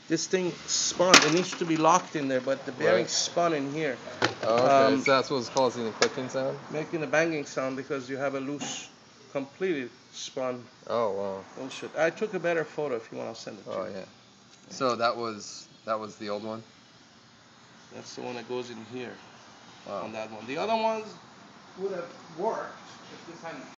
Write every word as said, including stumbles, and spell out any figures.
this thing spun. It needs to be locked in there, but the bearing Right. spun in here. Oh, okay. Um, so that's what's causing the clicking sound? Making a banging sound because you have a loose, completely spun Oh, wow. bullshit. I took a better photo. If you want, I'll send it to Oh, you. yeah. So that was that was the old one? That's the one that goes in here Wow. on that one. The other ones would have worked if this hadn't